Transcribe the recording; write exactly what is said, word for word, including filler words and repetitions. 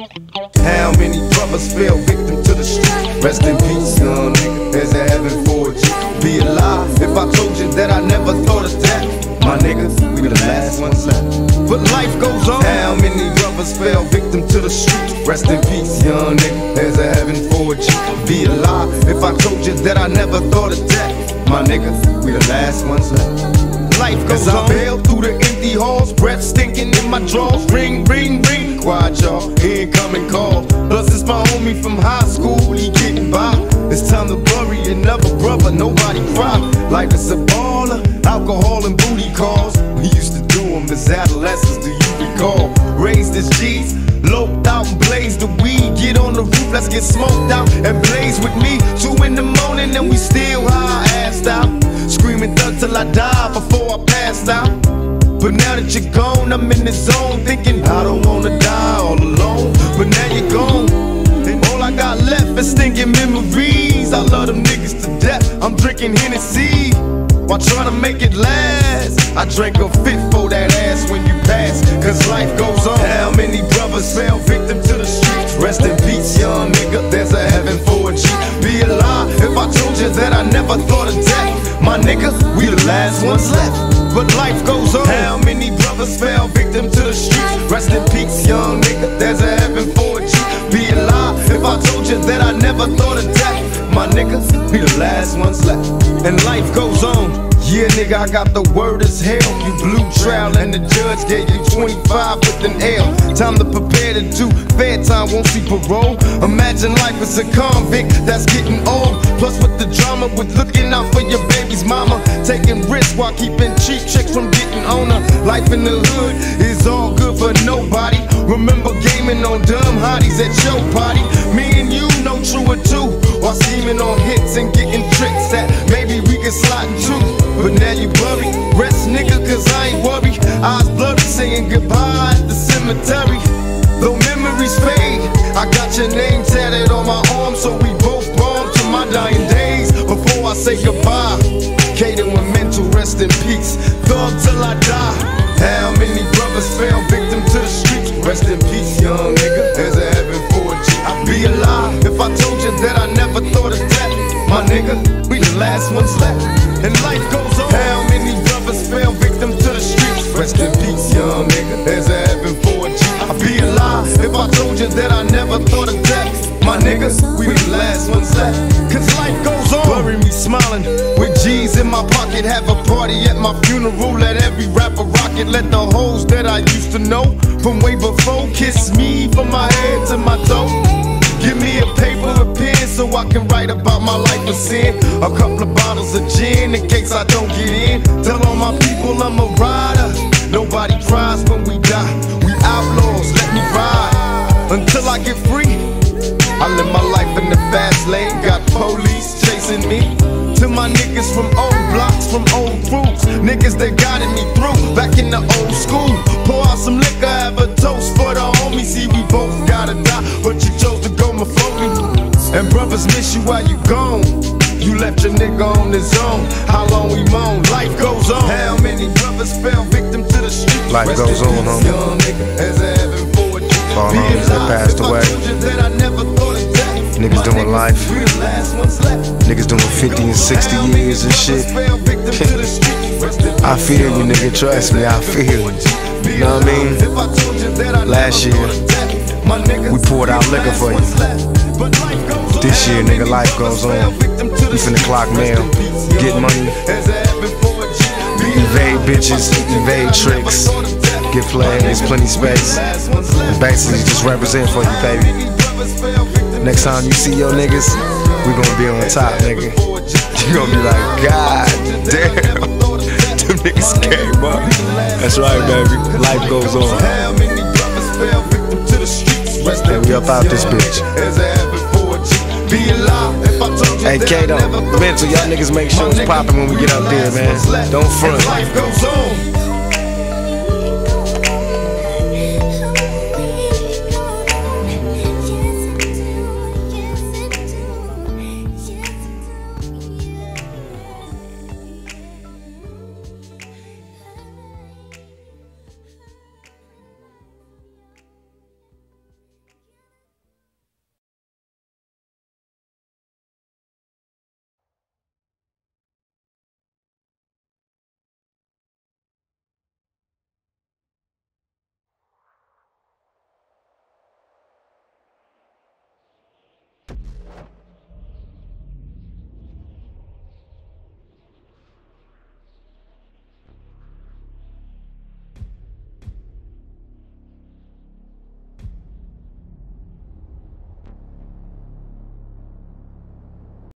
How many brothers fell victim to the street? Rest in peace, young nigga. There's a heaven for a G. Be alive if I told you that I never thought of that. My niggas, we the last ones left. But life goes on. How many brothers fell victim to the street? Rest in peace, young nigga. There's a heaven for a G. Be alive if I told you that I never thought of that. My niggas, we the last ones left. Life goes on. I bail through the empty halls, breath stinking in my drawers. Ring, ring, ring, quiet y'all, incoming call. Plus it's my homie from high school, he getting by. It's time to bury another brother, nobody cry. Life is a baller, alcohol and booty calls. We used to do them as adolescents, do you recall? Raised as G's, loped out and blazed the weed. Get on the roof, let's get smoked out and blaze with me. Two in the morning and we still high, assed out. Screaming thug till I die before I passed out. But now that you're gone, I'm in the zone, thinking I don't wanna die all alone. But now you're gone, and all I got left is stinking memories. I love them niggas to death, I'm drinking Hennessy while trying to make it last. I drank a fit for that ass when you pass, cause life goes on. How many brothers fell victim to the streets? Rest in peace, young nigga, there's a heaven for a G. Be alive if I told you that I never thought of death. My nigga, we the last ones left, but life goes on. How many brothers fell victim to the streets? Rest in peace, young nigga, there's a heaven for a G. Be alive if I told you that I never thought of death. My nigga, we the last ones left, and life goes on. Yeah, nigga, I got the word as hell. You blew trial and the judge gave you twenty-five with an L. Time to prepare to do fair time, won't see parole. Imagine life as a convict that's getting old. Plus with the drama, with looking out for your baby's mama. Taking risks while keeping cheap chicks from getting on her. Life in the hood is all good for nobody. Remember gaming on dumb hotties at your party. Me and you know true or two, while scheming on hits and getting tricks that maybe we can slide into. But now you worry, rest nigga, cause I ain't worried. Eyes blurry, saying goodbye at the cemetery. Though memories fade, I got your name tatted on my arm, so we both born to my dying days. Before I say goodbye, Kaden with mental rest in peace. Thug till I die. How many brothers fell victim to the streets? Rest in peace, young nigga, there's a heaven for a G. I'd be alive if I told you that I never thought of that. My nigga, we the last ones left, and life goes on. How many brothers fell victim to the streets? Rest in peace, young nigga, there's a heaven for a G. I'd be alive if I told you that I never thought of death. My niggas, we the last ones left, cause life goes on. Bury me smiling, with G's in my pocket. Have a party at my funeral, let every rapper rock it. Let the hoes that I used to know from way before kiss me from my head to my toe. Give me a paper, a pen, so I can write about my life of sin. A couple of bottles of gin in case I don't get in. Tell all my people I'm a rider. Nobody cries when we die. We outlaws, let me ride until I get free. I live my life in the fast lane, got police chasing me. To my niggas from old blocks, from old crews, niggas that guided me through, back in the old school. Pour out some liquor, have a toast for the homies. See, we both gotta die, but you chose to go before me. And brothers miss you while you gone. You left your nigga on his own. How long we moan, life goes on. How many brothers fell victim to the streets? Life goes on, homie. Young nigga, as a heaven for a G. All homies that passed away. Niggas doing life. Niggas doing fifty and sixty years and shit. I feel you, nigga, trust me, I feel you. You know what I mean? Last year, we poured out liquor for you. This year, nigga, life goes on. We finna clock mail, get money, evade bitches, evade tricks, get played, there's plenty space. And basically just represent for you, baby. Next time you see your niggas, we gonna be on top, nigga. You gonna be like, God damn, them niggas came up. That's right, baby. Life goes on. And we up out this bitch. Hey, Kato, mental, y'all niggas make sure it's poppin' when we get up there, man. Don't front.